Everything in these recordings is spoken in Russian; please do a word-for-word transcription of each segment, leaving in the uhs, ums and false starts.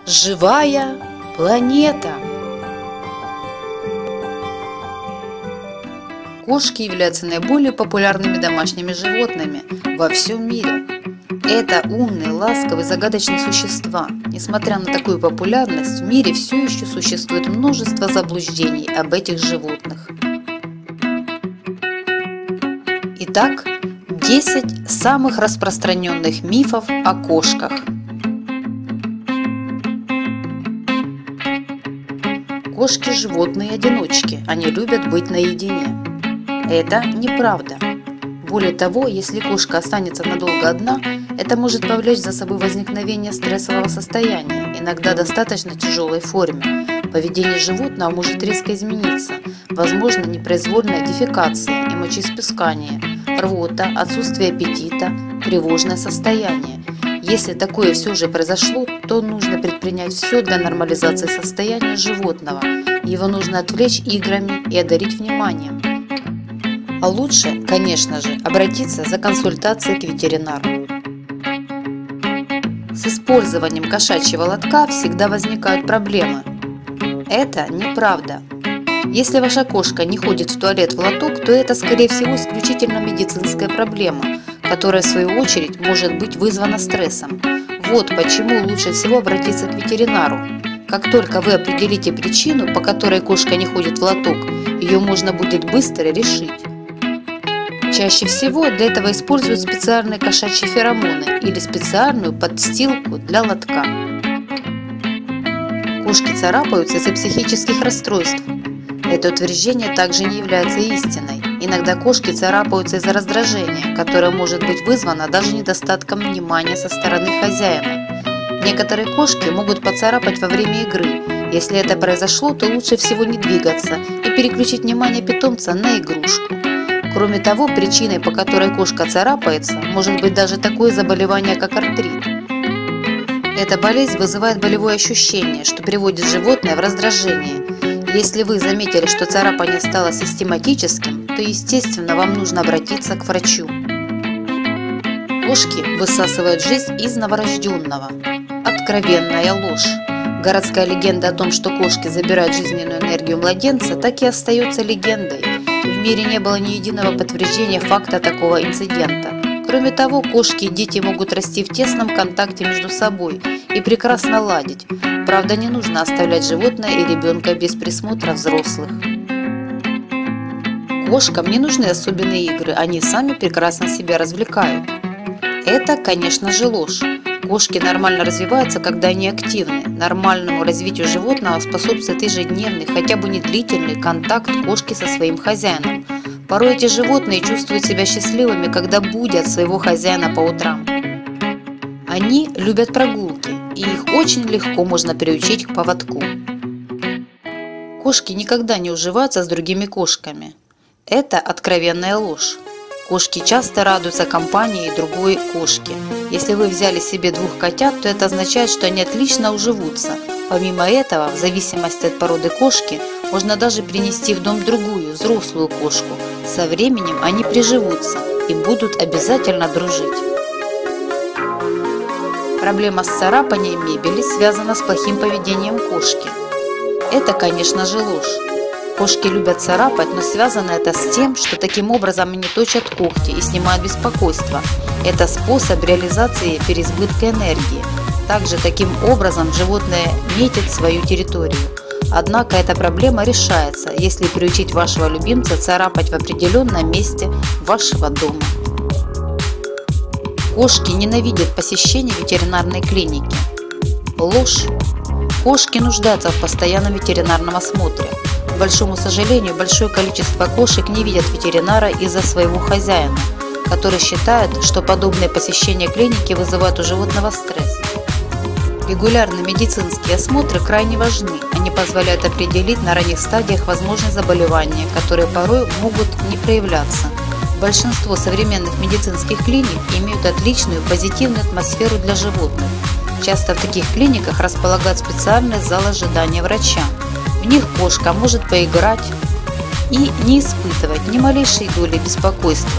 Живая планета. Кошки являются наиболее популярными домашними животными во всем мире. Это умные, ласковые, загадочные существа. Несмотря на такую популярность, в мире все еще существует множество заблуждений об этих животных. Итак, десять самых распространенных мифов о кошках. Кошки – животные-одиночки, они любят быть наедине. Это неправда. Более того, если кошка останется надолго одна, это может повлечь за собой возникновение стрессового состояния, иногда достаточно тяжелой форме. Поведение животного может резко измениться, возможно непроизвольная дефекация и мочеиспускание, рвота, отсутствие аппетита, тревожное состояние. Если такое все же произошло, то нужно предпринять все для нормализации состояния животного. Его нужно отвлечь играми и одарить вниманием. А лучше, конечно же, обратиться за консультацией к ветеринару. С использованием кошачьего лотка всегда возникают проблемы. Это неправда. Если ваша кошка не ходит в туалет в лоток, то это, скорее всего, исключительно медицинская проблема, которая, в свою очередь, может быть вызвана стрессом. Вот почему лучше всего обратиться к ветеринару. Как только вы определите причину, по которой кошка не ходит в лоток, ее можно будет быстро решить. Чаще всего для этого используют специальные кошачьи феромоны или специальную подстилку для лотка. Кошки царапаются из-за психических расстройств. Это утверждение также не является истиной. Иногда кошки царапаются из-за раздражения, которое может быть вызвано даже недостатком внимания со стороны хозяина. Некоторые кошки могут поцарапать во время игры. Если это произошло, то лучше всего не двигаться и переключить внимание питомца на игрушку. Кроме того, причиной, по которой кошка царапается, может быть даже такое заболевание, как артрит. Эта болезнь вызывает болевое ощущение, что приводит животное в раздражение. Если вы заметили, что царапание стало систематическим, то, естественно, вам нужно обратиться к врачу. Кошки высасывают жизнь из новорожденного. Откровенная ложь. Городская легенда о том, что кошки забирают жизненную энергию младенца, так и остается легендой. В мире не было ни единого подтверждения факта такого инцидента. Кроме того, кошки и дети могут расти в тесном контакте между собой и прекрасно ладить. Правда, не нужно оставлять животное и ребенка без присмотра взрослых. Кошкам не нужны особенные игры, они сами прекрасно себя развлекают. Это, конечно же, ложь. Кошки нормально развиваются, когда они активны. Нормальному развитию животного способствует ежедневный, хотя бы не длительный контакт кошки со своим хозяином. Порой эти животные чувствуют себя счастливыми, когда будят своего хозяина по утрам. Они любят прогулки, и их очень легко можно приучить к поводку. Кошки никогда не уживаются с другими кошками. Это откровенная ложь. Кошки часто радуются компании другой кошки. Если вы взяли себе двух котят, то это означает, что они отлично уживутся. Помимо этого, в зависимости от породы кошки, можно даже принести в дом другую, взрослую кошку. Со временем они приживутся и будут обязательно дружить. Проблема с царапанием мебели связана с плохим поведением кошки. Это, конечно же, ложь. Кошки любят царапать, но связано это с тем, что таким образом они точат когти и снимают беспокойство. Это способ реализации переизбытка энергии. Также таким образом животное метит свою территорию. Однако эта проблема решается, если приучить вашего любимца царапать в определенном месте вашего дома. Кошки ненавидят посещение ветеринарной клиники. Ложь. Кошки нуждаются в постоянном ветеринарном осмотре. К большому сожалению, большое количество кошек не видят ветеринара из-за своего хозяина, который считает, что подобные посещения клиники вызывают у животного стресс. Регулярные медицинские осмотры крайне важны. Они позволяют определить на ранних стадиях возможные заболевания, которые порой могут не проявляться. Большинство современных медицинских клиник имеют отличную позитивную атмосферу для животных. Часто в таких клиниках располагают специальный зал ожидания врача. В них кошка может поиграть и не испытывать ни малейшей доли беспокойства.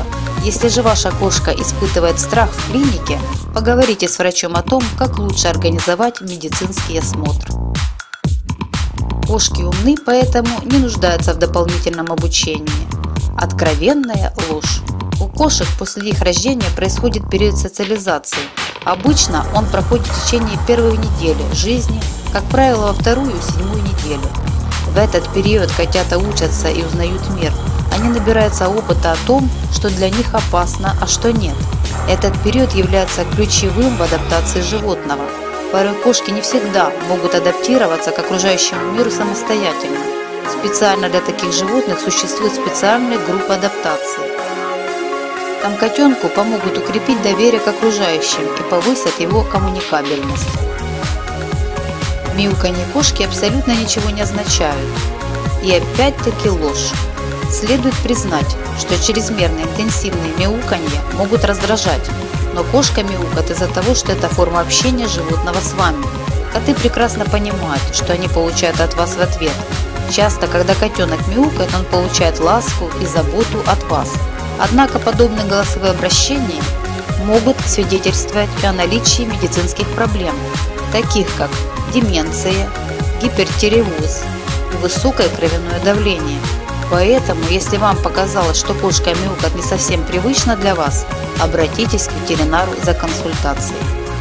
Если же ваша кошка испытывает страх в клинике, поговорите с врачом о том, как лучше организовать медицинский осмотр. Кошки умны, поэтому не нуждаются в дополнительном обучении. Откровенная ложь. У кошек после их рождения происходит период социализации. Обычно он проходит в течение первой недели жизни, как правило, во вторую и седьмую неделю. В этот период котята учатся и узнают мир. Они набираются опыта о том, что для них опасно, а что нет. Этот период является ключевым в адаптации животного. Порой кошки не всегда могут адаптироваться к окружающему миру самостоятельно. Специально для таких животных существует специальная группа адаптации. Там котенку помогут укрепить доверие к окружающим и повысят его коммуникабельность. Мяуканье кошки абсолютно ничего не означают. И опять-таки ложь. Следует признать, что чрезмерно интенсивные мяуканья могут раздражать, но кошка мяукает из-за того, что это форма общения животного с вами. Коты прекрасно понимают, что они получают от вас в ответ. Часто, когда котенок мяукает, он получает ласку и заботу от вас. Однако подобные голосовые обращения могут свидетельствовать о наличии медицинских проблем, таких как деменция, гипертиреоз и высокое кровяное давление. Поэтому, если вам показалось, что кошка мяукает не совсем привычно для вас, обратитесь к ветеринару за консультацией.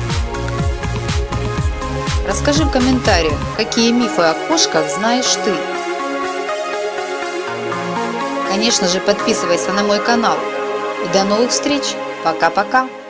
Расскажи в комментариях, какие мифы о кошках знаешь ты. Конечно же, подписывайся на мой канал. И до новых встреч. Пока-пока.